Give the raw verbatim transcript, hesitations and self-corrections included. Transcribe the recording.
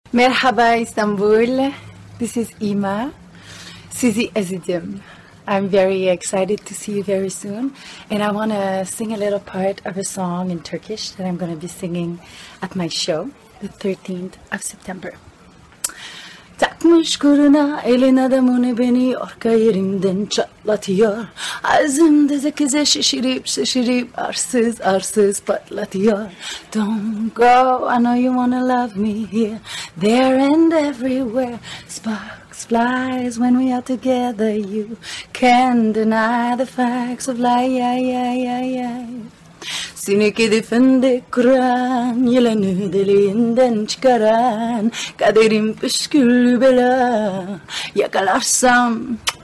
Merhaba Istanbul. This is Ima. Sizi Ezidim. I'm very excited to see you very soon. And I want to sing a little part of a song in Turkish that I'm going to be singing at my show, the thirteenth of September. Takmış kuruna elin adamını beni orka yerimden çatlatıyor. Ağzımda zekize şişirip şişirip arsız arsız patlatıyor. Don't go, I know you wanna love me here, there and everywhere. Sparks flies when we are together, you can't deny the facts of life. Seni kedi fındık kuran, yılanı deliğinden çıkaran, kaderim püsküllü bela. Yakalarsam